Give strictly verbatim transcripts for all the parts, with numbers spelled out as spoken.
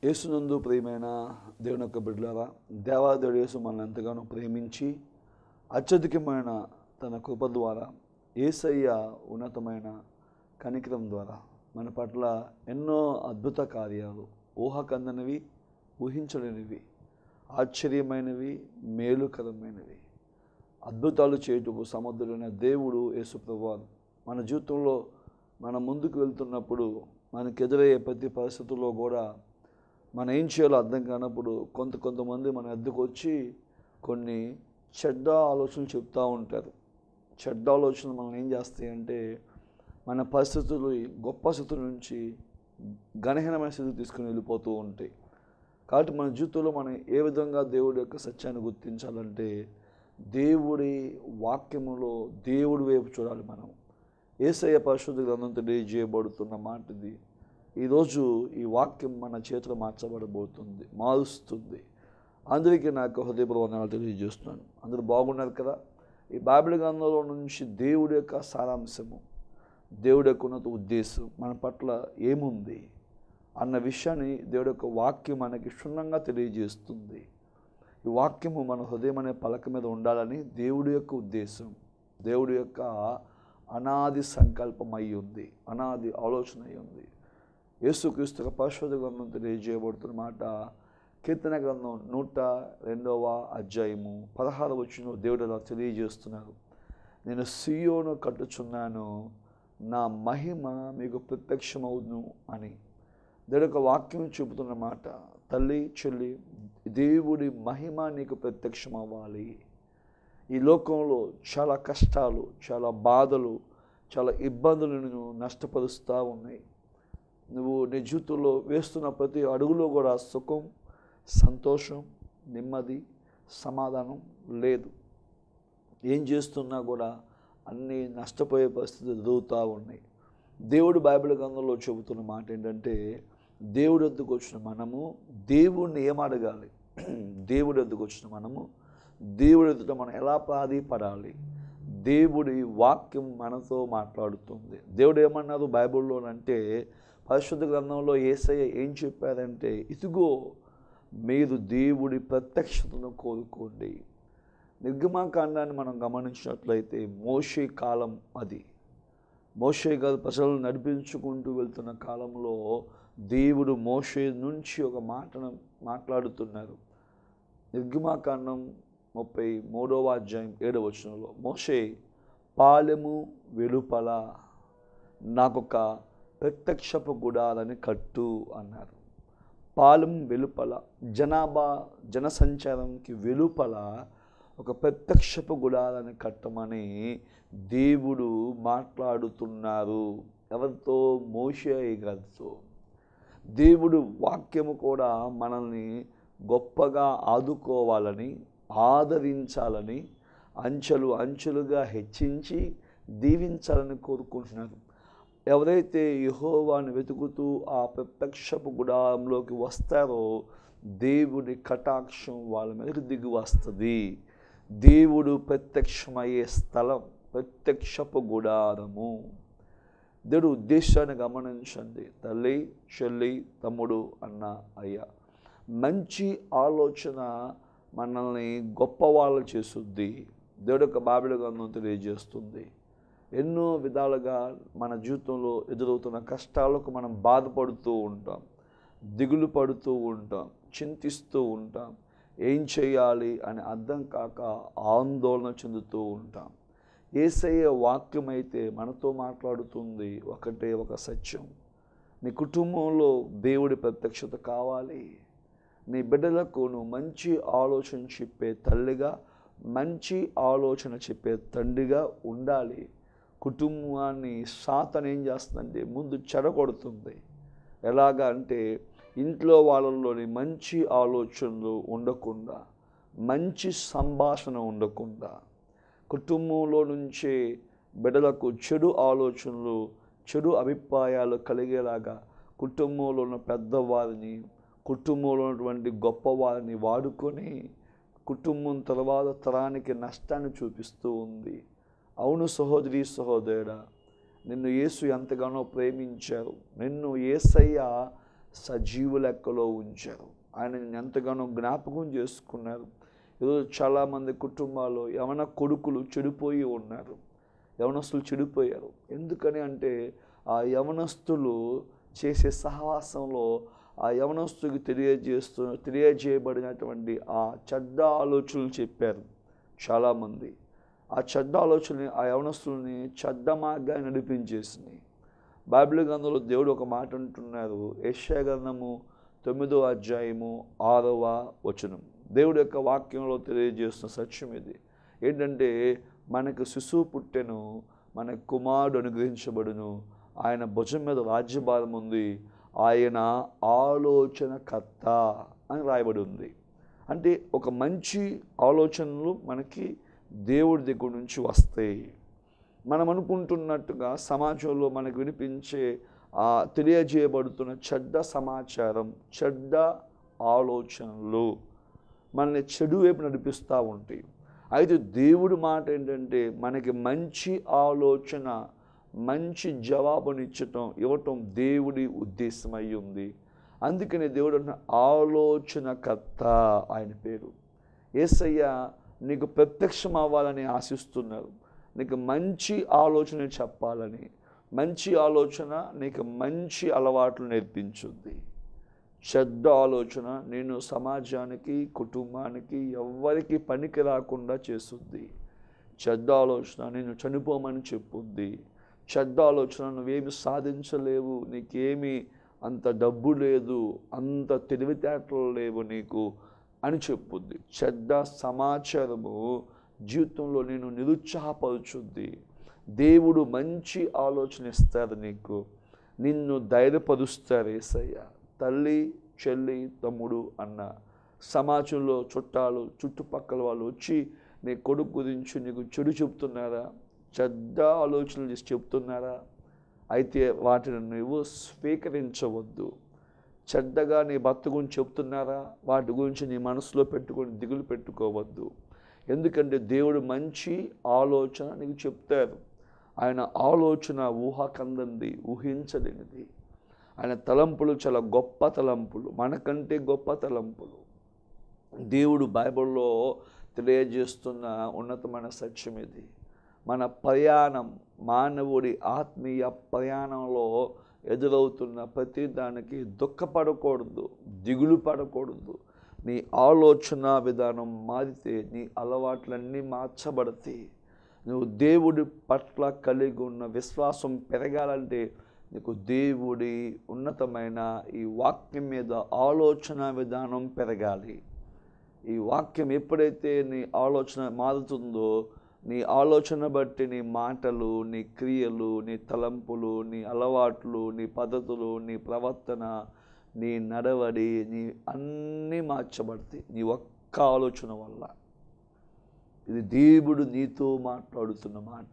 యేసునందు ప్రియమైన దేవుని యొక్క బిడ్డలారా, దేవాదేవుడు యేసు మనల్ని ఎంతగానో ప్రేమించి అత్యధికమైన తన కృప ద్వారా యేసయ్య ఉన్నతమైన కనికరం ద్వారా మన పట్ల ఎన్నో అద్భుత కార్యాలు, ఊహకందనివి, ఊహించలేనివి, ఆశ్చర్యమైనవి, మేలుకరమైనవి అద్భుతాలు చేయుటకు సమర్థుడైన దేవుడు యేసు ప్రభువారు మన జీవితంలో మన ముందుకు వెళ్తున్నప్పుడు మనకు ఎదురయ్యే ప్రతి పరిస్థితుల్లో కూడా మనం ఏం చేయాలో అర్థం కానప్పుడు కొంత కొంతమంది మన ఎద్దుకు వచ్చి కొన్ని చెడ్డ ఆలోచనలు చెప్తూ ఉంటారు. చెడ్డ ఆలోచనలు మనం ఏం చేస్తాయంటే మన పరిస్థితులు గొప్ప స్థితి నుంచి గణహీనమైన స్థితికి తీసుకుని వెళ్ళిపోతూ ఉంటాయి. కాబట్టి మన జీవితంలో మనం ఏ విధంగా దేవుడి యొక్క సత్యాన్ని గుర్తించాలంటే దేవుడి వాక్యములో దేవుడి వైపు చూడాలి. మనం యేసయ్య పరిశుద్ధ గ్రంథం తెలియజేయబడుతున్న మాట ఇది. ఈరోజు ఈ వాక్యం మన చేతిలో మార్చబడబోతుంది, మారుస్తుంది. అందరికీ నాకు హృదయపూర్వకాలు తెలియజేస్తున్నాను. అందరూ బాగున్నారు కదా? ఈ బైబిల్ గ్రంథంలో నుంచి దేవుడి యొక్క సారాంశము, దేవుడి యొక్క ఉన్నత ఉద్దేశం మన పట్ల ఏముంది అన్న విషయాన్ని దేవుడి యొక్క వాక్యం మనకి క్షుణ్ణంగా తెలియజేస్తుంది. ఈ వాక్యము మన హృదయం అనే పలక మీద ఉండాలని దేవుడి యొక్క ఉద్దేశం, దేవుడి యొక్క అనాది సంకల్పం అయి ఉంది, అనాది ఆలోచన అయి ఉంది. యేసుక్రీస్తు పరిశుద్ధ గ్రంథం తెలియజేయబడుతున్న మాట కీర్తన గ్రంథం నూట రెండవ అధ్యాయము పదహారు వచనం దేవుడు అలా తెలియజేస్తున్నారు. నేను సియోను కట్టుచున్నాను, నా మహిమ మీకు ప్రత్యక్షమవును అని దేవుడి యొక్క వాక్యం చెబుతున్న మాట. తల్లి, చెల్లి, దేవుడి మహిమ నీకు ప్రత్యక్షం అవ్వాలి. ఈ లోకంలో చాలా కష్టాలు, చాలా బాధలు, చాలా ఇబ్బందులు నిన్ను నష్టపరుస్తూ ఉన్నాయి. నువ్వు నీ జీవితంలో వేస్తున్న ప్రతి అడుగులో కూడా సుఖం, సంతోషం, నెమ్మది, సమాధానం లేదు. ఏం చేస్తున్నా కూడా అన్నీ నష్టపోయే పరిస్థితులు ఎదుగుతూ ఉన్నాయి. దేవుడు బైబిల్ గ్రంథంలో చెబుతున్న మాట ఏంటంటే దేవుడి వద్దకు వచ్చిన మనము దేవుడిని ఏం అడగాలి, దేవుడి వద్దకు వచ్చిన మనము దేవుడి ఎదుట మనం ఎలా ప్రాధీపడాలి. దేవుడి వాక్యం మనతో మాట్లాడుతుంది. దేవుడు ఏమన్నారు బైబిల్లోనంటే, పరిశుద్ధ గ్రంథంలో యేసయ్య ఏం చెప్పారంటే, ఇదిగో మీరు దేవుడి ప్రత్యక్షతను కోరుకోండి. నిర్గమాకాండాన్ని మనం గమనించినట్లయితే మోషే కాలం అది. మోషే గారు ప్రజలను నడిపించుకుంటూ వెళ్తున్న కాలంలో దేవుడు మోషే నుంచి ఒక మాటను మాట్లాడుతున్నారు. నిర్గమాకాండం ముప్పై మూడవ అధ్యాయం ఏడవ వచనంలో, మోషే పాలెము వెలుపల నాకొక ప్రత్యక్షపు గుడారాన్ని కట్టు అన్నారు. పాలెం వెలుపల, జనాభా జనసంచారంకి వెలుపల ఒక ప్రత్యక్షపు గుడారాన్ని కట్టమని దేవుడు మాట్లాడుతున్నారు. ఎవరితో? మోషే గారితో. దేవుడు వాక్యము కూడా మనల్ని గొప్పగా ఆదుకోవాలని, ఆదరించాలని, అంచెలు అంచెలుగా హెచ్చించి దీవించాలని కోరుకుంటున్నారు. ఎవరైతే యెహోవాను వెతుకుతూ ఆ ప్రత్యక్షపు గుడారంలోకి వస్తారో దేవుడి కటాక్షం వాళ్ళ మీదకి దిగి వస్తుంది. దేవుడు ప్రత్యక్షమయ్యే స్థలం ప్రత్యక్షపు గుడారము. దేవుడు ఉద్దేశాన్ని గమనించండి. తల్లి, చెల్లి, తమ్ముడు, అన్న, అయ్య, మంచి ఆలోచన మనల్ని గొప్పవాళ్ళు చేస్తుంది. దేవుడు యొక్క బైబిల్ గ్రంథం తెలియజేస్తుంది. ఎన్నో విధాలుగా మన జీవితంలో ఎదురవుతున్న కష్టాలకు మనం బాధపడుతూ ఉంటాం, దిగులు పడుతూ ఉంటాం, చింతిస్తూ ఉంటాం, ఏం చేయాలి అని అర్థం కాక ఆందోళన చెందుతూ ఉంటాం. యేసయ్య వాక్యం అయితే మనతో మాట్లాడుతుంది ఒకటే ఒక సత్యం. నీ కుటుంబంలో దేవుడి ప్రత్యక్షత కావాలి. నీ బిడ్డలకు నువ్వు మంచి ఆలోచన చెప్పే తల్లిగా, మంచి ఆలోచన చెప్పే తండ్రిగా ఉండాలి. కుటుంబాన్ని సాతాను ఏం చేస్తుందంటే ముందు చెడగొడుతుంది. ఎలాగా అంటే ఇంట్లో వాళ్ళలోని మంచి ఆలోచనలు ఉండకుండా, మంచి సంభాషణ ఉండకుండా, కుటుంబంలో నుంచే బిడ్డలకు చెడు ఆలోచనలు, చెడు అభిప్రాయాలు కలిగేలాగా కుటుంబంలో ఉన్న పెద్దవారిని, కుటుంబంలో ఉన్నటువంటి గొప్పవారిని వాడుకొని కుటుంబం తర్వాత తరానికి నష్టాన్ని చూపిస్తూ ఉంది. అవును సహోదరి, సహోదరుడా, నిన్ను యేసు ఎంతగానో ప్రేమించారు. నిన్ను యేసయ్య సజీవ లెక్కలో ఉంచారు. ఆయనని ఎంతగానో జ్ఞాపకం చేసుకున్నారు. ఈరోజు చాలామంది కుటుంబాల్లో యవన కొడుకులు చెడిపోయి ఉన్నారు. యవనస్తులు చెడిపోయారు. ఎందుకని అంటే ఆ యవనస్తులు చేసే సహవాసంలో ఆ యవనస్తుడికి తెలియజేస్తూ తెలియజేయబడినటువంటి ఆ చెడ్డ ఆలోచనలు చెప్పారు చాలామంది. ఆ చెడ్డ ఆలోచనని ఆ యవనస్తుల్ని చెడ్డ మార్గాన్ని నడిపించేసినాయి. బైబిల్ గ్రంథంలో దేవుడు ఒక మాట అంటున్నారు. యెషయా గ్రంథము తొమ్మిదో అధ్యాయము ఆరవ వచనం. దేవుడి యొక్క వాక్యంలో తెలియజేస్తున్న సత్యం ఇది ఏంటంటే, మనకు శిశువు పుట్టెను, మన కుమారుడు అనుగ్రహించబడును, ఆయన భుజం మీద రాజ్యభారం ఉంది, ఆయన ఆలోచనకర్త అని రాయబడి ఉంది. అంటే ఒక మంచి ఆలోచనలు మనకి దేవుడి దగ్గర నుంచి వస్తాయి. మనం అనుకుంటున్నట్టుగా సమాజంలో మనకు వినిపించే ఆ తెలియజేయబడుతున్న చెడ్డ సమాచారం, చెడ్డ ఆలోచనలు మనల్ని చెడు వైపు నడిపిస్తూ ఉంటాయి. అయితే దేవుడి మాట ఏంటంటే, మనకి మంచి ఆలోచన, మంచి జవాబునిచ్చటం ఇవ్వటం దేవుడి ఉద్దేశమై ఉంది. అందుకని దేవుడు అన్న ఆలోచనకర్త ఆయన పేరు. యేసయ్య నీకు ప్రత్యక్షం అవ్వాలని ఆశిస్తున్నారు. నీకు మంచి ఆలోచన చెప్పాలని. మంచి ఆలోచన నీకు మంచి అలవాట్లు నేర్పించుద్ది. చెడ్డ ఆలోచన నేను సమాజానికి, కుటుంబానికి ఎవ్వరికి పనికి రాకుండా చేస్తుంది. చెడ్డ ఆలోచన నేను చనిపోమని చెప్పుద్ది. చెడ్డ ఆలోచన నువ్వేమి సాధించలేవు, నీకేమి అంత డబ్బు లేదు, అంత తెలివితేటలు లేవు నీకు అని చెప్పుద్ది. చెడ్డ సమాచారము జీవితంలో నేను నిరుత్సాహపరుచుద్ది. దేవుడు మంచి ఆలోచన ఇస్తారు నీకు, నిన్ను ధైర్యపరుస్తారు. యేసయ్య తల్లి, చెల్లి, తమ్ముడు, అన్న సమాజంలో చుట్టాలు, చుట్టుపక్కల వాళ్ళు వచ్చి నీ కొడుకు గురించి నీకు చెడు చెప్తున్నారా, చెడ్డ ఆలోచనలు చేసి చెప్తున్నారా? అయితే వాటిని నువ్వు స్వీకరించవద్దు. చెడ్డగా నీ భర్త గురించి చెప్తున్నారా? వాటి గురించి నీ మనసులో పెట్టుకొని దిగులు పెట్టుకోవద్దు. ఎందుకంటే దేవుడు మంచి ఆలోచన నీకు చెప్తారు. ఆయన ఆలోచన ఊహకందంది, ఊహించలేనిది. ఆయన తలంపులు చాలా గొప్ప తలంపులు, మనకంటే గొప్ప తలంపులు. దేవుడు బైబిల్లో తెలియజేస్తున్న ఉన్నతమైన సత్యం ఇది. మన ప్రయాణం, మానవుడి ఆత్మీయ ప్రయాణంలో ఎదురవుతున్న ప్రతి దానికి దుఃఖపడకూడదు, దిగులు పడకూడదు. నీ ఆలోచన విధానం మారితే నీ అలవాట్లన్నీ మార్చబడతాయి. నువ్వు దేవుడి పట్ల కలిగి ఉన్న విశ్వాసం పెరగాలంటే నీకు దేవుడి ఉన్నతమైన ఈ వాక్యం మీద ఆలోచన విధానం పెరగాలి. ఈ వాక్యం ఎప్పుడైతే నీ ఆలోచన మారుతుందో, నీ ఆలోచన బట్టి నీ మాటలు, నీ క్రియలు, నీ తలంపులు, నీ అలవాట్లు, నీ పద్ధతులు, నీ ప్రవర్తన, నీ నడవడి, నీ అన్నీ మార్చబడతాయి నీ ఒక్క ఆలోచన వల్ల. ఇది దేవుడు నీతో మాట్లాడుతున్న మాట.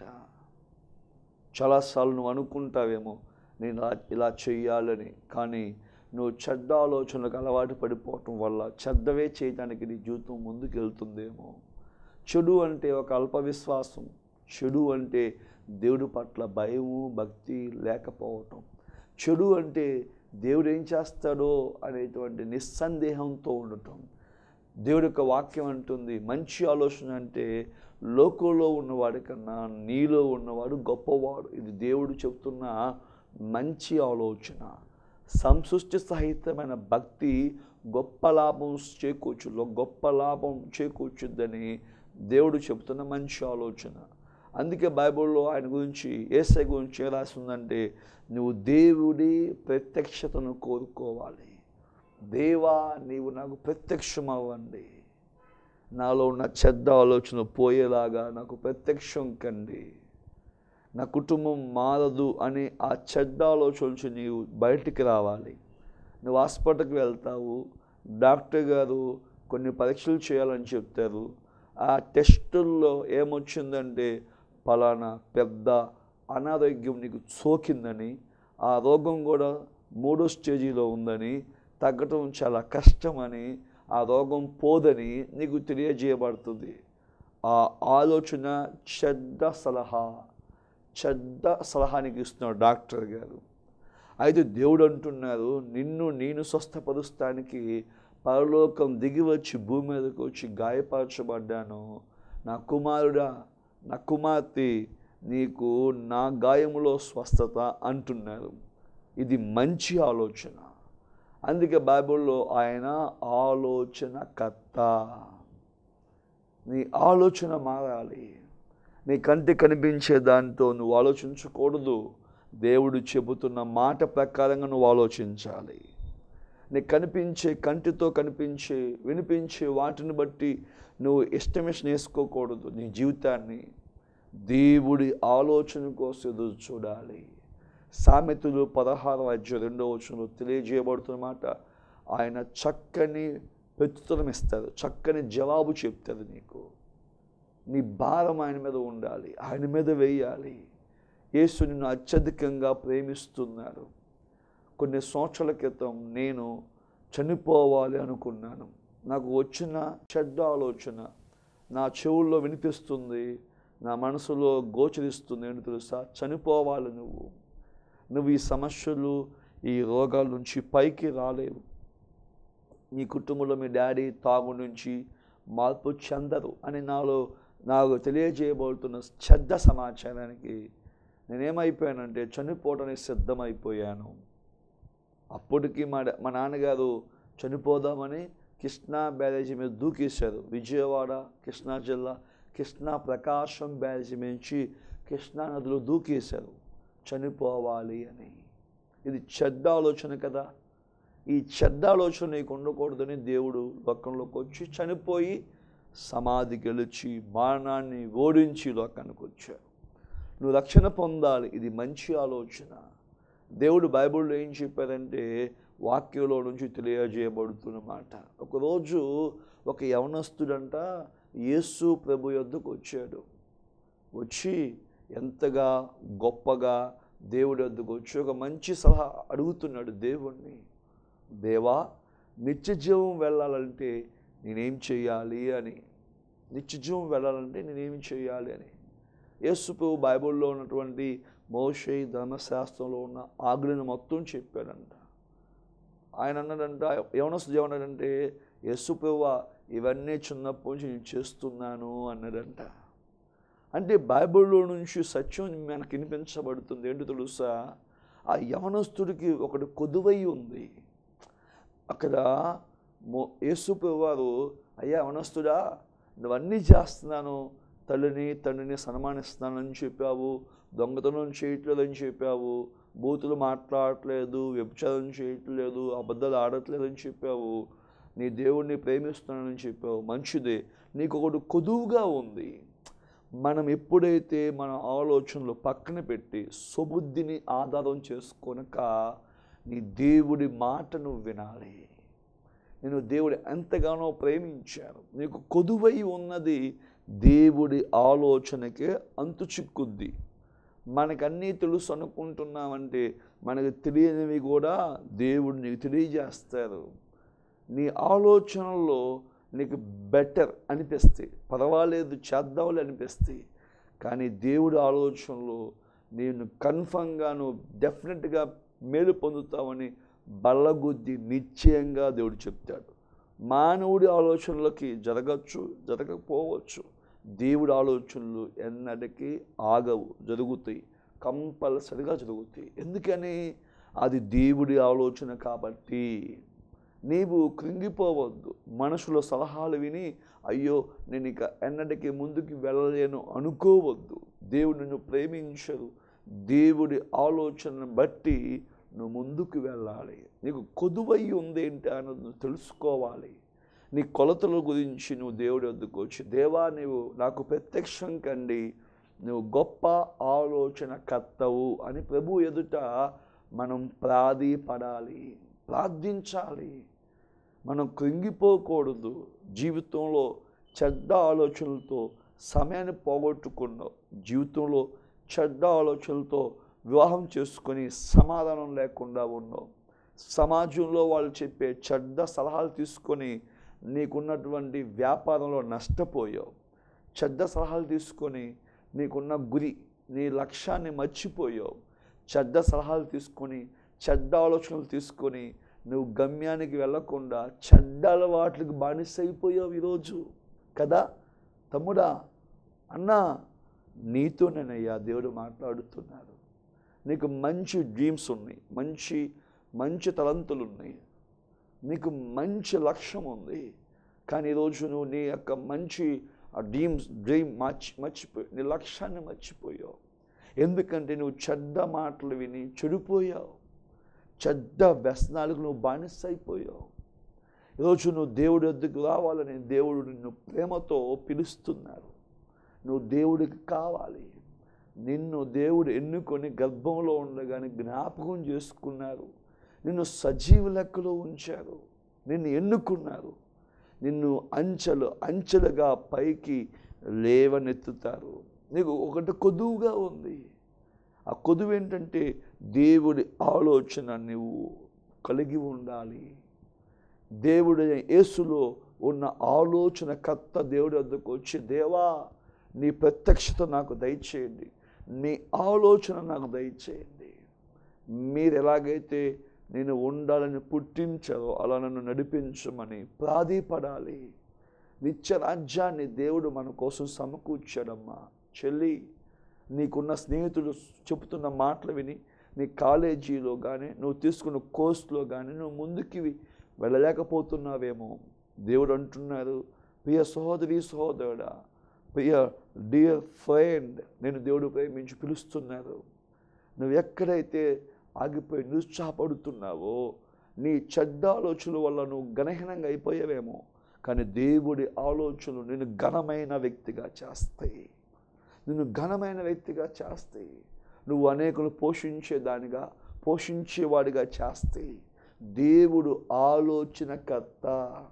చాలాసార్లు నువ్వు అనుకుంటావేమో నేను ఇలా చెయ్యాలని, కానీ నువ్వు చెడ్డ ఆలోచనలకు అలవాటు పడిపోవటం వల్ల చెడ్డవే చేయడానికి నీ జీవితం ముందుకు వెళ్తుందేమో. చెడు అంటే ఒక అల్ప విశ్వాసం, చెడు అంటే దేవుడి పట్ల భయము, భక్తి లేకపోవటం, చెడు అంటే దేవుడు ఏం చేస్తాడో అనేటువంటి నిస్సందేహంతో ఉండటం. దేవుడి యొక్క వాక్యం అంటుంది, మంచి ఆలోచన అంటే లోకంలో ఉన్నవాడి కన్నా నీలో ఉన్నవాడు గొప్పవాడు. ఇది దేవుడు చెప్తున్న మంచి ఆలోచన. సంసృష్టి సహితమైన భక్తి గొప్ప లాభం చేకూర్చు గొప్ప లాభం చేకూర్చుద్దని దేవుడు చెప్తున్న మంచి ఆలోచన. అందుకే బైబిల్లో ఆయన గురించి, యేసయ్య గురించి ఏం రాసిందంటే, నువ్వు దేవుడి ప్రత్యక్షతను కోరుకోవాలి. దేవా నీవు నాకు ప్రత్యక్షం అవ్వండి, నాలో ఉన్న చెడ్డ ఆలోచన పోయేలాగా నాకు ప్రత్యక్షం కండి, నా కుటుంబం మారదు అని ఆ చెడ్డ ఆలోచన నుంచి నీవు బయటికి రావాలి. నువ్వు హాస్పిటల్కి వెళ్తావు, డాక్టర్ గారు కొన్ని పరీక్షలు చేయాలని చెప్తారు. ఆ టెస్టుల్లో ఏమొచ్చిందంటే పలానా పెద్ద అనారోగ్యం నీకు సోకిందని, ఆ రోగం కూడా మూడో స్టేజీలో ఉందని, తగ్గటం చాలా కష్టమని, ఆ రోగం పోదని నీకు తెలియజేయబడుతుంది. ఆ ఆలోచన చెడ్డ సలహా, చెడ్డ సలహా నీకు ఇస్తున్నాడు డాక్టర్ గారు. అయితే దేవుడు అంటున్నారు, నిన్ను నేను స్వస్థపరుస్తానికి పరలోకం దిగి వచ్చి భూమి మీదకి వచ్చి గాయపరచబడ్డాను. నా కుమారుడా, నా కుమార్తె, నీకు నా గాయములో స్వస్థత అంటున్నారు. ఇది మంచి ఆలోచన. అందుకే బైబిల్లో ఆయన ఆలోచనకర్త. నీ ఆలోచన మారాలి. నీ కంటి కనిపించే దాంతో నువ్వు ఆలోచించకూడదు. దేవుడు చెబుతున్న మాట ప్రకారంగా నువ్వు ఆలోచించాలి. నీకు కనిపించే కంటితో కనిపించే వినిపించే వాటిని బట్టి నువ్వు ఇష్టమిష్టం వేసుకోకూడదు. నీ జీవితాన్ని దేవుడి ఆలోచన కోసం ఎదురు చూడాలి. సామెతలు పదహారు అధ్యాయం రెండవ వచనంలో తెలియజేయబడుతున్న మాట, ఆయన చక్కని ప్రత్యుత్తరం ఇస్తారు, చక్కని జవాబు చెప్తారు. నీకు నీ భారం ఆయన మీద ఉండాలి, ఆయన మీద వేయాలి. యేసు నిన్ను అత్యధికంగా ప్రేమిస్తున్నారు. కొన్ని సంవత్సరాల క్రితం నేను చనిపోవాలి అనుకున్నాను. నాకు వచ్చిన చెడ్డ ఆలోచన నా చెవుల్లో వినిపిస్తుంది, నా మనసులో గోచరిస్తుంది. ఏంటి తెలుసా? చనిపోవాలి నువ్వు. నువ్వు ఈ సమస్యలు, ఈ రోగాల నుంచి పైకి రాలేవు. నీ కుటుంబంలో మీ డాడీ తాగు నుంచి మార్పు చెందరు అని నాలో నాకు తెలియజేయబడుతున్న చెడ్డ సమాచారానికి నేనేమైపోయానంటే చనిపోవడానికి సిద్ధమైపోయాను. అప్పటికి మా మా నాన్నగారు చనిపోదామని కృష్ణా బ్యారేజీ మీద దూకేశారు. విజయవాడ, కృష్ణా జిల్లా, కృష్ణా ప్రకాశం బ్యారేజీ నుంచి కృష్ణా నదిలో దూకేశారు చనిపోవాలి అని. ఇది చెడ్డ ఆలోచన కదా. ఈ చెడ్డ ఆలోచన నీకు ఉండకూడదని దేవుడు లోకంలోకి వచ్చి చనిపోయి సమాధి గెలిచి మరణాన్ని ఓడించి లోకానికి వచ్చారు. నువ్వు రక్షణ పొందాలి. ఇది మంచి ఆలోచన. దేవుడు బైబిల్లో ఏం చెప్పారంటే వాక్యంలో నుంచి తెలియజేయబడుతున్న మాట. ఒకరోజు ఒక యవనస్తుడంట యేసు ప్రభు యొద్దకు వచ్చాడు. వచ్చి ఎంతగా గొప్పగా దేవుడి యొద్దకు వచ్చి ఒక మంచి సలహా అడుగుతున్నాడు దేవుణ్ణి. దేవా, నిత్య జీవం వెళ్ళాలంటే నేనేం చేయాలి అని. నిత్య జీవం వెళ్ళాలంటే నేనేం చేయాలి అని యేసు ప్రభు బైబిల్లో ఉన్నటువంటి మోషే ధర్మశాస్త్రంలో ఉన్న ఆజ్ఞను మొత్తం చెప్పాడంట. ఆయన అన్నాడంట, యవనస్తుడు ఏమన్నాడంటే, యేసు ప్రభువా, ఇవన్నీ చిన్నప్పటి నుంచి నేను చేస్తున్నాను అన్నాడంట. అంటే బైబిల్లో నుంచి సత్యం మనకు వినిపించబడుతుంది. ఏంటో తెలుసా? ఆ యవనస్తుడికి ఒకటి కొదువై ఉంది. అక్కడ మో యేసు ప్రభువారు, అయ్యా యవనస్తుడా, నువ్వన్నీ చేస్తున్నాను, తల్లిని తండ్రిని సన్మానిస్తున్నానని చెప్పావు, దొంగతనం చేయట్లేదని చెప్పావు, బూతులు మాట్లాడట్లేదు, వ్యభిచారం చేయట్లేదు, అబద్ధాలు ఆడట్లేదని చెప్పావు, నీ దేవుడిని ప్రేమిస్తున్నానని చెప్పావు. మంచిదే. నీకు ఒకటి కొదువుగా ఉంది. మనం ఎప్పుడైతే మన ఆలోచనలు పక్కన పెట్టి సుబుద్ధిని ఆధారం చేసుకొనక నీ దేవుడి మాటను వినాలి. నేను దేవుడు ఎంతగానో ప్రేమించాను. నీకు కొదువై ఉన్నది దేవుడి ఆలోచనకే అంతు చిక్కుద్ది. మనకన్నీ తెలుసు అనుకుంటున్నామంటే మనకు తెలియనివి కూడా దేవుడు నీకు తెలియజేస్తారు. నీ ఆలోచనల్లో నీకు బెటర్ అనిపిస్తాయి, పర్వాలేదు చేద్దాంలే అనిపిస్తాయి. కానీ దేవుడి ఆలోచనలో నేను కన్ఫర్మ్గా నువ్వు డెఫినెట్గా మేలు పొందుతావని బల్లగుద్ది నిశ్చయంగా దేవుడు చెప్తాడు. మానవుడి ఆలోచనలకి జరగచ్చు, జరగకపోవచ్చు. దేవుడి ఆలోచనలు ఎన్నటికీ ఆగవు, జరుగుతాయి, కంపల్సరిగా జరుగుతాయి. ఎందుకని? అది దేవుడి ఆలోచన కాబట్టి. నీవు కృంగిపోవద్దు. మనుషుల సలహాలు విని అయ్యో నేను ఇక ఎన్నటికీ ముందుకు వెళ్ళలేను అనుకోవద్దు. దేవుడు నిన్ను ప్రేమించరు. దేవుడి ఆలోచనను బట్టి నువ్వు ముందుకు వెళ్ళాలి. నీకు కొదువై ఉందేంటి అన్నది నువ్వు తెలుసుకోవాలి. నీ కొలతల గురించి నువ్వు దేవుడి వద్దకు వచ్చి, దేవా నీవు నాకు ప్రత్యక్షం కండి, నువ్వు గొప్ప ఆలోచన కర్తవు అని ప్రభు ఎదుట మనం ప్రాధేయపడాలి, ప్రార్థించాలి. మనం కృంగిపోకూడదు. జీవితంలో చెడ్డ ఆలోచనలతో సమయాన్ని పోగొట్టుకున్నావు, జీవితంలో చెడ్డ ఆలోచనలతో వివాహం చేసుకొని సమాధానం లేకుండా ఉన్నావు, సమాజంలో వాళ్ళు చెప్పే చెడ్డ సలహాలు తీసుకొని నీకున్నటువంటి వ్యాపారంలో నష్టపోయావు, చెడ్డ సలహాలు తీసుకొని నీకున్న గురి నీ లక్ష్యాన్ని మర్చిపోయావు, చెడ్డ సలహాలు తీసుకొని చెడ్డ ఆలోచనలు తీసుకొని నువ్వు గమ్యానికి వెళ్ళకుండా చెడ్డ అలవాట్లకు బానిసైపోయావు ఈరోజు కదా. తమ్ముడా, అన్నా, నీతోనేనయ్యా దేవుడు మాట్లాడుతున్నాడు. నీకు మంచి డ్రీమ్స్ ఉన్నాయి, మంచి మంచి తలంతులు ఉన్నాయి, నీకు మంచి లక్ష్యం ఉంది. కానీ ఈరోజు నువ్వు నీ యొక్క మంచి డ్రీమ్స్ డ్రీమ్ మర్చి మర్చిపోయి నీ లక్ష్యాన్ని మర్చిపోయావు. ఎందుకంటే నువ్వు చెడ్డ మాటలు విని చెడిపోయావు, చెడ్డ వ్యసనాలకు నువ్వు బానిసైపోయావు. ఈరోజు నువ్వు దేవుడి వద్దకు రావాలని దేవుడు నిన్ను ప్రేమతో పిలుస్తున్నారు. నువ్వు దేవుడికి కావాలి. నిన్ను దేవుడు ఎన్నుకొని గర్భంలో ఉండగానే జ్ఞాపకం చేసుకున్నారు. నిన్ను సజీవ లెక్కలో ఉంచారు, నిన్ను ఎన్నుకున్నారు. నిన్ను అంచెలు అంచెలుగా పైకి లేవనెత్తుతారు. నీకు ఒకటి కొదువుగా ఉంది. ఆ కొదువు ఏంటంటే దేవుడి ఆలోచన నువ్వు కలిగి ఉండాలి. దేవుడి యేసులో ఉన్న ఆలోచన కర్త దేవుడి వద్దకు వచ్చి, దేవా నీ ప్రత్యక్షత నాకు దయచేయండి, నీ ఆలోచన నాకు దయచేయండి. మీరు ఎలాగైతే నేను ఉండాలని పుట్టించారో అలా నన్ను నడిపించమని ప్రాధేయపడాలి. నిత్య రాజ్యాన్ని దేవుడు మన కోసం సమకూర్చాడమ్మా. చెల్లి, నీకున్న స్నేహితులు చెబుతున్న మాటలు విని నీ కాలేజీలో కానీ నువ్వు తీసుకున్న కోర్సులో కానీ నువ్వు ముందుకి వెళ్ళలేకపోతున్నావేమో. దేవుడు అంటున్నారు, ప్రియ సహోదరి సహోదరుడా, ప్రియ డియర్ ఫ్రెండ్, నేను దేవుడు ప్రేమించి పిలుస్తున్నారు. నువ్వు ఎక్కడైతే ఆగిపోయి నిరుత్సాహపడుతున్నావో, నీ చెడ్డ ఆలోచనల వల్ల నువ్వు ఘనహీనంగా అయిపోయావేమో. కానీ దేవుడి ఆలోచనలు నిన్ను ఘనమైన వ్యక్తిగా చేస్తాయి, నిన్ను ఘనమైన వ్యక్తిగా చేస్తాయి. నువ్వు అనేకులు పోషించేదానిగా పోషించేవాడిగా చేస్తాయి. దేవుడు ఆలోచనకర్త.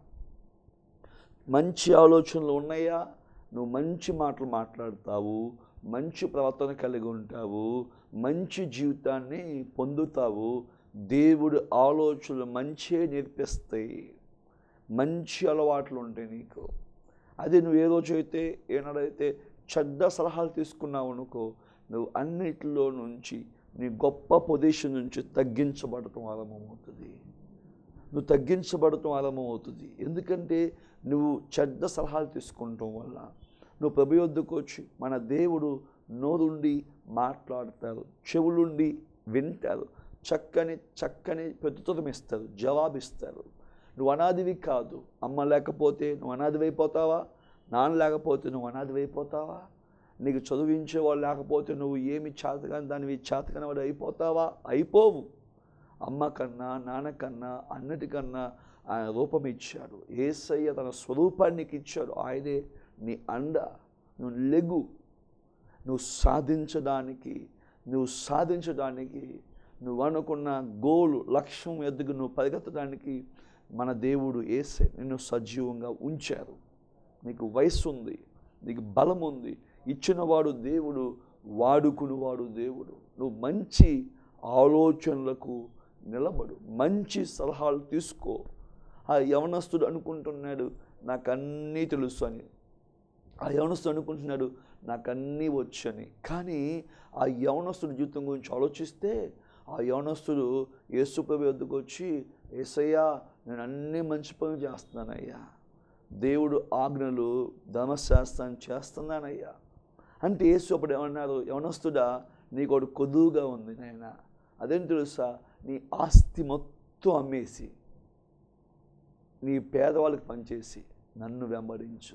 మంచి ఆలోచనలు ఉన్నాయా? నువ్వు మంచి మాటలు మాట్లాడతావు, మంచి ప్రవర్తన కలిగి ఉంటావు, మంచి జీవితాన్ని పొందుతావు. దేవుడు ఆలోచనలు మంచిగా నేర్పిస్తాయి, మంచి అలవాట్లు ఉంటాయి నీకు. అదే నువ్వు ఏ రోజైతే ఏనాడైతే చెడ్డ సలహాలు తీసుకున్నావు అనుకో, నువ్వు అన్నిటిలో నుంచి నీ గొప్ప పొజిషన్ నుంచి తగ్గించబడటం ఆరంభమవుతుంది. నువ్వు తగ్గించబడటం ఆరంభమవుతుంది. ఎందుకంటే నువ్వు చెడ్డ సలహాలు తీసుకుంటాం వల్ల. నువ్వు ప్రభు యొద్దకు వచ్చి మన దేవుడు నోరుండి మాట్లాడతారు, చెవులుండి వింటారు, చక్కని చక్కని ప్రత్యుత్తరం ఇస్తారు, జవాబిస్తారు. నువ్వు అనాదివి కాదు. అమ్మ లేకపోతే నువ్వు అనాదివైపోతావా? నాన్న లేకపోతే నువ్వు అనాదివైపోతావా? నీకు చదివించేవాళ్ళు లేకపోతే నువ్వు ఏమి చేతకాని దానివి చేతకాని వాడు అయిపోతావా? అయిపోవు. అమ్మ కన్నా నాన్న కన్నా అన్నిటికన్నా ఆయన రూపం ఇచ్చాడు. యేసయ్య తన స్వరూపానికి ఇచ్చాడు. ఆయనే నీ అండ. నువ్వు లెగు. నువ్వు సాధించడానికి నువ్వు సాధించడానికి నువ్వు అనుకున్న గోలు లక్ష్యం ఎద్దుకు నువ్వు పరిగెత్తడానికి మన దేవుడు యేసే నిన్ను సజీవంగా ఉంచారు. నీకు వయస్సు ఉంది, నీకు బలం ఉంది. ఇచ్చినవాడు దేవుడు, వాడుకునివాడు దేవుడు. నువ్వు మంచి ఆలోచనలకు నిలబడు, మంచి సలహాలు తీసుకో. ఆ యవనస్తుడు అనుకుంటున్నాడు నాకు అన్నీ తెలుసు అని. ఆ యవనస్తుడు అనుకుంటున్నాడు నాకు అన్నీ వచ్చని. కానీ ఆ యవనస్తుడి జీవితం గురించి ఆలోచిస్తే ఆ యవనస్తుడు యేసుప్రభు వద్దకు వచ్చి, యేసయ్యా నేను అన్నీ మంచి పనులు చేస్తున్నానయ్యా, దేవుడు ఆజ్ఞలు ధర్మశాస్త్రాన్ని చేస్తున్నానయ్యా అంటే యేసు అప్పుడు ఏమన్నారు, యవనస్తుడా నీకు ఒకటి కొదువుగా ఉంది నాయన. అదేం తెలుసా? నీ ఆస్తి మొత్తం అమ్మేసి నీ పేదవాళ్ళకి పనిచేసి నన్ను వెంబడించు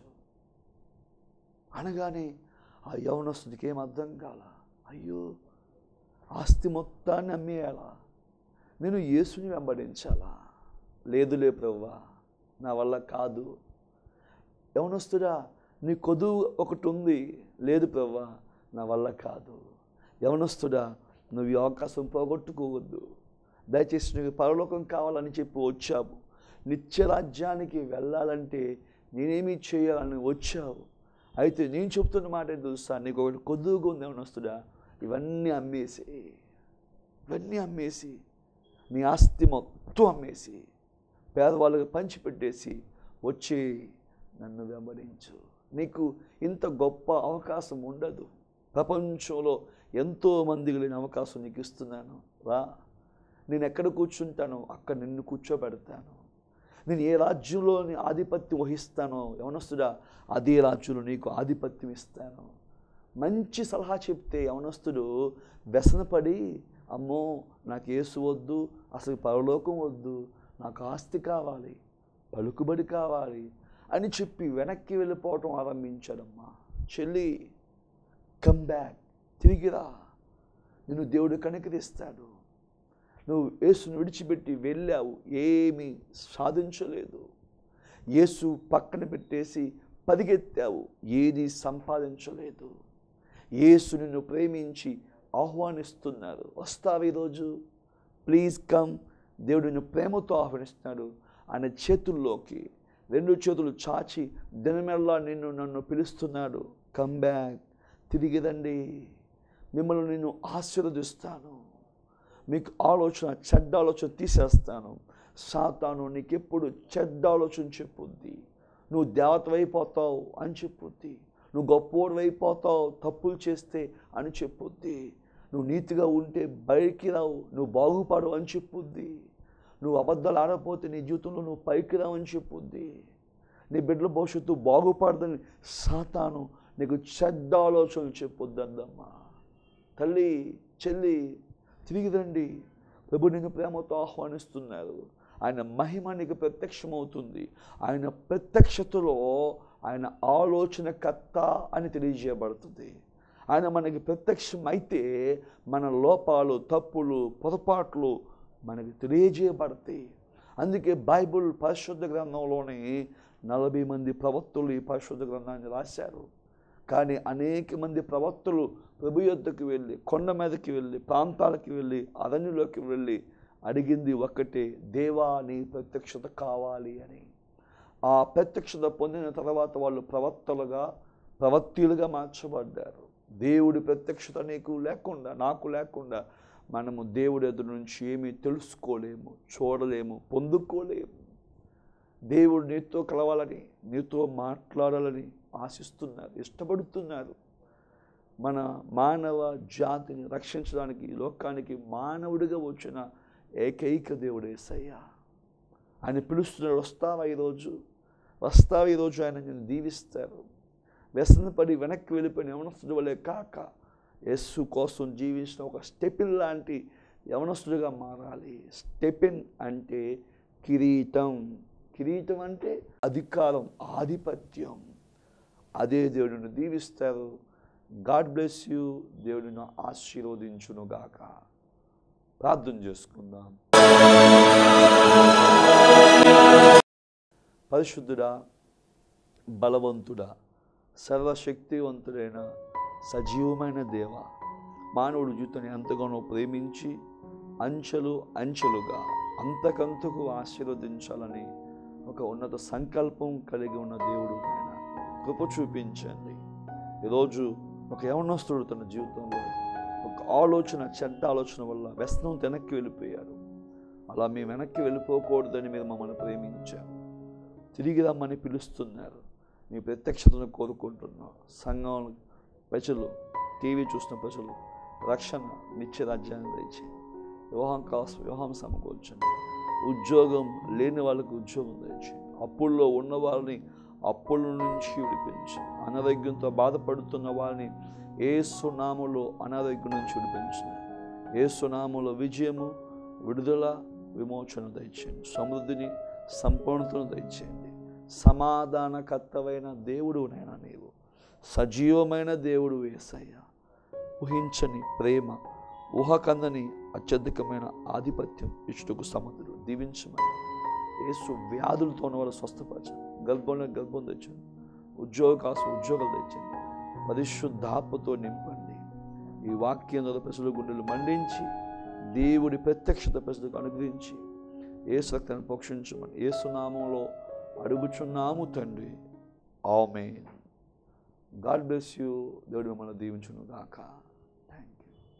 అనగానే ఆ యవనస్తుడికి ఏం అర్థం కాల. అయ్యో, ఆస్తి మొత్తాన్ని అమ్మేయాలా? నేను యేసుని వెంబడించాలా? లేదులే ప్రభువా, నా వల్ల కాదు. యవనస్తుడా నీ కొదువు ఒకటి ఉంది. లేదు ప్రభువా, నా వల్ల కాదు. యవనస్తుడా నువ్వు ఈ అవకాశం పోగొట్టుకోవద్దు. దయచేసి నువ్వు పరలోకం కావాలని చెప్పి వచ్చావు. నిత్యరాజ్యానికి వెళ్ళాలంటే నేనేమి చేయాలని వచ్చావు. అయితే నేను చెప్తున్న మాట తెలుసా? నీకు ఒకటి కొద్దుగా ఉంది యవనస్తుడా, ఇవన్నీ అమ్మేసి ఇవన్నీ అమ్మేసి నీ ఆస్తి మొత్తం అమ్మేసి పేదవాళ్ళకి పంచిపెట్టేసి వచ్చి నన్ను వెంబడించు. నీకు ఇంత గొప్ప అవకాశం ఉండదు. ప్రపంచంలో ఎంతోమందికి లేని అవకాశం నీకు ఇస్తున్నాను. రా, నేను ఎక్కడ కూర్చుంటానో అక్కడ నిన్ను కూర్చోబెడతాను. నేను ఏ రాజ్యంలో ఆధిపత్యం వహిస్తానో యవనస్తుడా అదే రాజ్యంలో నీకు ఆధిపత్యం ఇస్తాను. మంచి సలహా చెప్తే యవనస్తుడు వ్యసనపడి, అమ్మో నాకు యేసు వద్దు, అసలు పరలోకం వద్దు, నాకు ఆస్తి కావాలి, పలుకుబడి కావాలి అని చెప్పి వెనక్కి వెళ్ళిపోవటం ఆరంభించాడమ్మా. చెల్లి, కమ్ బ్యాక్, తిరిగిరా, నిన్ను దేవుడు కనికరిస్తాడు. నువ్వు యేసును విడిచిపెట్టి వెళ్ళావు, ఏమీ సాధించలేదు. యేసు పక్కన పెట్టేసి పరిగెత్తావు, ఏది సంపాదించలేదు. యేసు నిన్ను ప్రేమించి ఆహ్వానిస్తున్నారు. వస్తావు ఈరోజు, ప్లీజ్ కమ్. దేవుడు నిన్ను ప్రేమతో ఆహ్వానిస్తున్నాడు. ఆయన చేతుల్లోకి రెండు చేతులు చాచి దినమెల్లా నిన్ను నన్ను పిలుస్తున్నాడు. కమ్ బ్యాక్, తిరిగి రండి, మిమ్మల్ని నేను ఆశీర్వదిస్తాను, మీకు ఆలోచన చెడ్డ ఆలోచన తీసేస్తాను. సాతాను నీకెప్పుడు చెడ్డ ఆలోచన చెప్పుద్ది, నువ్వు దేవతవైపోతావు అని చెప్పుద్ది, నువ్వు గొప్పోడివైపోతావు తప్పులు చేస్తే అని చెప్పుద్ది, నువ్వు నీతిగా ఉంటే బయటికి రావు, నువ్వు బాగుపడవు అని చెప్పుద్ది, నువ్వు అబద్ధాలు ఆడకపోతే నీ జీవితంలో నువ్వు పైకి రావు అని చెప్పుద్ది, నీ బిడ్డల భవిష్యత్తు బాగుపడదని సాతాను నీకు చెడ్డ ఆలోచనలు చెప్పొద్దమ్మా. తల్లి, చెల్లి, తిరిగి రండి, ప్రభు నిన్ను ప్రేమతో ఆహ్వానిస్తున్నారు. ఆయన మహిమ నీకు ప్రత్యక్షమవుతుంది. ఆయన ప్రత్యక్షతలో ఆయన ఆలోచనకర్త అని తెలియజేయబడుతుంది. ఆయన మనకి ప్రత్యక్షమైతే మన లోపాలు, తప్పులు, పొరపాట్లు మనకి తెలియజేయబడతాయి. అందుకే బైబుల్ పరిశుద్ధ గ్రంథంలోనే నలభై మంది ప్రవక్తలు ఈ పరిశుద్ధ గ్రంథాన్ని రాశారు. కానీ అనేక మంది ప్రవక్తలు ప్రభు యొద్దకు వెళ్ళి, కొండ మీదకి వెళ్ళి, ప్రాంతాలకి వెళ్ళి, అరణ్యులోకి వెళ్ళి అడిగింది ఒక్కటే, దేవా నీ ప్రత్యక్షత కావాలి అని. ఆ ప్రత్యక్షత పొందిన తర్వాత వాళ్ళు ప్రవక్తలుగా, ప్రవక్తులుగా మార్చబడ్డారు. దేవుడి ప్రత్యక్షత నీకు లేకుండా, నాకు లేకుండా మనము దేవుడి ఎదురు నుంచి ఏమీ తెలుసుకోలేము, చూడలేము, పొందుకోలేము. దేవుడు నీతో కలవాలని, నీతో మాట్లాడాలని ఆశిస్తున్నారు, ఇష్టపడుతున్నారు. మన మానవ జాతిని రక్షించడానికి ఈ లోకానికి మానవుడిగా వచ్చిన ఏకైక దేవుడు యేసయ్య. ఆయన పిలుస్తున్నాడు, వస్తావా ఈరోజు, వస్తావా ఈరోజు. ఆయన నేను దీవిస్తారు. వ్యసనపడి వెనక్కి వెళ్ళిపోయిన యవనస్తుడి వలె కాక యేసు కోసం జీవించిన ఒక స్టెపిన్ లాంటి యవనస్తుడిగా మారాలి. స్టెపిన్ అంటే కిరీటం. కిరీటం అంటే అధికారం, ఆధిపత్యం. అదే దేవుడిని దీవిస్తారు. God bless you. దేవుడిని ఆశీర్వదించునుగాక. ప్రార్థన చేసుకుందాం. పరిశుద్ధుడా, బలవంతుడా, సర్వశక్తివంతుడైన సజీవమైన దేవ, మానవుడు జీవితాన్ని ఎంతగానో ప్రేమించి అంచెలు అంచెలుగా అంతకంతకు ఆశీర్వదించాలని ఒక ఉన్నత సంకల్పం కలిగి ఉన్న దేవుడు ఆయన కృప చూపించండి. ఈరోజు ఒక యవనస్తుడు తన జీవితంలో ఒక ఆలోచన, చెడ్డ ఆలోచన వల్ల వ్యసనం వెనక్కి వెళ్ళిపోయాడు. అలా మేము వెనక్కి వెళ్ళిపోకూడదని మీరు మమ్మల్ని ప్రేమించారు. తిరిగి రమ్మని పిలుస్తున్నారు. మీ ప్రత్యక్షతను కోరుకుంటున్నాం. సంఘం ప్రజలు, టీవీ చూస్తున్న ప్రజలు రక్షణ, నిత్య రాజ్యాన్ని దయచేయండి. వివాహం కాస్త వివాహం సమకూర్చండి. ఉద్యోగం లేని వాళ్ళకు ఉద్యోగం దయచేయండి. అప్పుల్లో ఉన్న వాళ్ళని అప్పుల నుంచి విడిపించి, అనారోగ్యంతో బాధపడుతున్న వాళ్ళని యేసు నామములో అనారోగ్యం నుంచి విడిపించండి. యేసు నామములో విజయము, విడుదల, విమోచన దయచేయండి. సమృద్ధిని, సంపూర్ణతను దయచేయండి. సమాధానకర్తవైన దేవుడు నైనా నీవు, సజీవమైన దేవుడు యేసయ్య. ఊహించని ప్రేమ, ఊహకందని అత్యధికమైన ఆధిపత్యం ఇచ్చుటకు సమర్థుడు. దీవించమని యేసు వ్యాధులతో ఉన్న వాళ్ళు స్వస్థపరచండి. గర్భంలో గర్భం తెచ్చండి. ఉద్యోగ కాసు ఉద్యోగాలు తెచ్చండి. పరిశుద్ధాత్మతో నింపండి. ఈ వాక్యం ద్వారా ప్రజల గుండెలు మండించి దేవుడి ప్రత్యక్షత ప్రజలకు అనుగ్రహించి యేసు రక్తాన్ని పోషించమని యేసు నామంలో అడుగుచున్నాము తండ్రి. ఆమేన్. God bless you. దేవుడు మిమ్మల్ని దీవించును గాక. Thank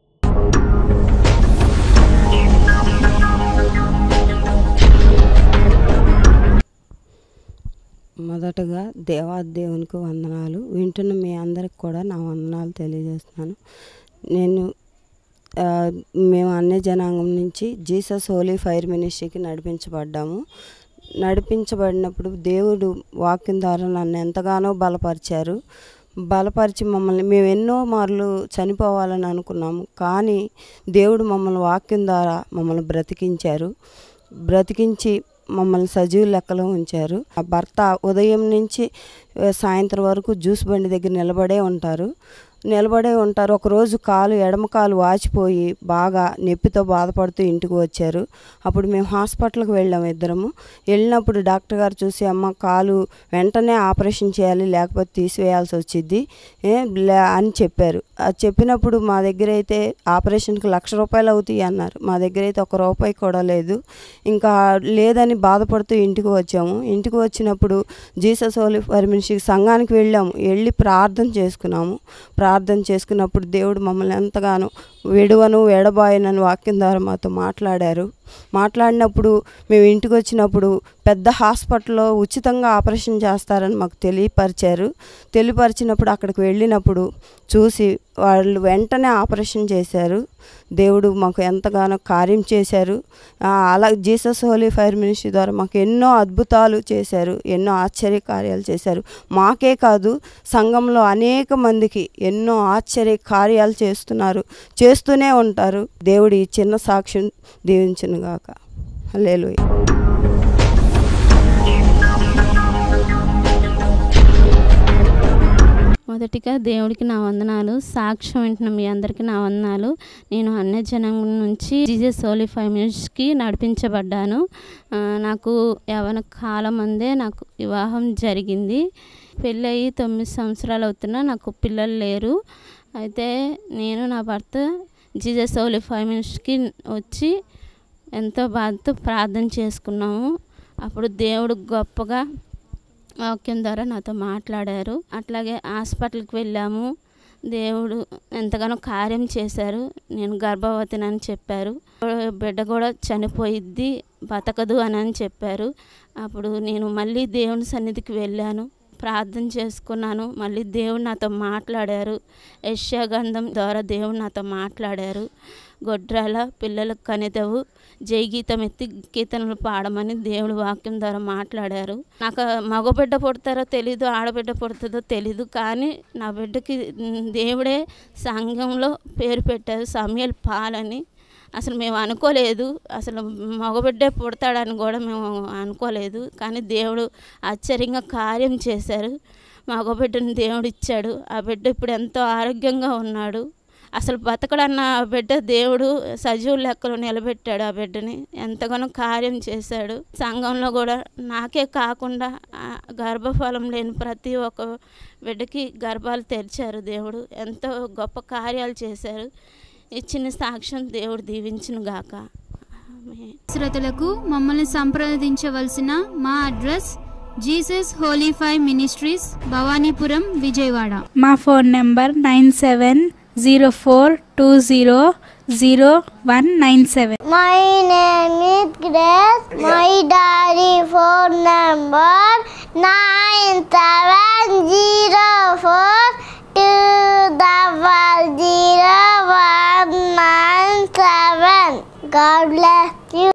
you. మొదటగా దేవాదేవునికి వందనాలు. వింటున్న మీ అందరికి కూడా నా వందనాలు తెలియజేస్తున్నాను. నేను మేము అన్ని జనాంగం నుంచి జీసస్ హోలీ ఫైర్ మినిస్ట్రీకి నడిపించబడ్డాము. నడిపించబడినప్పుడు దేవుడు వాక్యం ద్వారా నన్ను ఎంతగానో బలపరిచారు. బలపరిచి మమ్మల్ని మేము ఎన్నో మార్లు చనిపోవాలని అనుకున్నాము, కానీ దేవుడు మమ్మల్ని వాక్యం ద్వారా మమ్మల్ని బ్రతికించారు. బ్రతికించి మమ్మల్ని సజీవ లెక్కలో ఉంచారు. ఆ భర్త ఉదయం నుంచి సాయంత్రం వరకు జ్యూస్ బండి దగ్గర నిలబడే ఉంటారు నిలబడే ఉంటారు ఒకరోజు కాలు ఎడమ కాలు వాచిపోయి బాగా నొప్పితో బాధపడుతూ ఇంటికి వచ్చారు. అప్పుడు మేము హాస్పిటల్కి వెళ్ళాము. ఇద్దరము వెళ్ళినప్పుడు డాక్టర్ గారు చూసి, అమ్మ కాలు వెంటనే ఆపరేషన్ చేయాలి, లేకపోతే తీసివేయాల్సి వచ్చింది అని చెప్పారు. అది చెప్పినప్పుడు మా దగ్గర అయితే ఆపరేషన్కి లక్ష రూపాయలు అవుతాయి అన్నారు. మా దగ్గర అయితే ఒక రూపాయి కూడా లేదు. ఇంకా లేదని బాధపడుతూ ఇంటికి వచ్చాము. ఇంటికి వచ్చినప్పుడు జీసస్ హోలీ ఫైర్ మినిస్ట్రీ సంఘానికి వెళ్ళాము. వెళ్ళి ప్రార్థన చేసుకున్నాము. ప్రార్థన చేసుకున్నప్పుడు దేవుడు మమ్మల్ని ఎంతగానో విడువను ఎడబాయనని వాక్యం ద్వారా మాతో మాట్లాడారు. మాట్లాడినప్పుడు మేము ఇంటికి వచ్చినప్పుడు పెద్ద హాస్పిటల్లో ఉచితంగా ఆపరేషన్ చేస్తారని మాకు తెలియపరిచారు. తెలియపరిచినప్పుడు అక్కడికి వెళ్ళినప్పుడు చూసి వాళ్ళు వెంటనే ఆపరేషన్ చేశారు. దేవుడు మాకు ఎంతగానో కార్యం చేశారు. అలా జీసస్ హోలీ ఫైర్ మినిస్ట్రీ ద్వారా మాకు ఎన్నో అద్భుతాలు చేశారు, ఎన్నో ఆశ్చర్య కార్యాలు చేశారు. మాకే కాదు, సంఘంలో అనేక మందికి ఎన్నో ఆశ్చర్య కార్యాలు చేస్తున్నారు, చేస్తూనే ఉంటారు. దేవుడు ఈ చిన్న సాక్ష్యం దీవించును గాక. హల్లెలూయా. మొదటిగా దేవుడికి నా వందనాలు. సాక్ష్యం వింటున్న మీ అందరికీ నా వందనాలు. నేను అన్య జనం నుంచి జీసస్ హోలీ ఫైవ్ మినిట్స్కి నడిపించబడ్డాను. నాకు యవ్వన కాలం అందే నాకు వివాహం జరిగింది. పెళ్ళి అయ్యి తొమ్మిది సంవత్సరాలు అవుతున్నా నాకు పిల్లలు లేరు. అయితే నేను నా భర్త జీసస్ హోలీ ఫైవ్ మినిట్స్కి వచ్చి ఎంతో బాధతో ప్రార్థన చేసుకున్నాము. అప్పుడు దేవుడు గొప్పగా వాక్యం ద్వారా నాతో మాట్లాడారు. అట్లాగే హాస్పిటల్కి వెళ్ళాము. దేవుడు ఎంతగానో కార్యం చేశారు. నేను గర్భవతినని చెప్పారు. బిడ్డ కూడా చనిపోయిద్ది, బతకదు అని అని చెప్పారు. అప్పుడు నేను మళ్ళీ దేవుని సన్నిధికి వెళ్ళాను, ప్రార్థన చేసుకున్నాను. మళ్ళీ దేవుడు నాతో మాట్లాడారు. యెషయా గ్రంథం ద్వారా దేవుడు నాతో మాట్లాడారు. గొడ్రాల పిల్లలకు కనిదవు, జై గీతం ఎత్తి కీర్తనలు పాడమని దేవుడు వాక్యం ద్వారా మాట్లాడారు. నాకు మగబిడ్డ పుడతారో తెలీదు, ఆడబిడ్డ పుడుతుందో తెలీదు, కానీ నా బిడ్డకి దేవుడే సంఘంలో పేరు పెట్టారు, సమయల్ పాలని. అసలు మేము అనుకోలేదు, అసలు మగబిడ్డే పుడతాడని కూడా మేము అనుకోలేదు. కానీ దేవుడు ఆశ్చర్యంగా కార్యం చేశారు. మగబిడ్డని దేవుడు ఇచ్చాడు. ఆ బిడ్డ ఇప్పుడు ఎంతో ఆరోగ్యంగా ఉన్నాడు. అసలు బతకడన్న ఆ బిడ్డ దేవుడు సజీవ లెక్కలో నిలబెట్టాడు. ఆ బిడ్డని ఎంతగానో కార్యం చేశాడు. సంఘంలో కూడా నాకే కాకుండా గర్భఫలం లేని ప్రతి ఒక్క బిడ్డకి గర్భాలు తెరిచారు. దేవుడు ఎంతో గొప్ప కార్యాలు చేశారు. ఇచ్చిన సాక్ష్యం దేవుడు దీవించును గాక. శ్రోతలకు మమ్మల్ని సంప్రదించవలసిన మా address Jesus holy fire ministries, Bhavanipuram, Vijayawada. మా phone number nine seven zero four two zero zero one nine seven. My name is Grace. My daddy phone number nine seven zero four two double zero one nine seven. God bless you.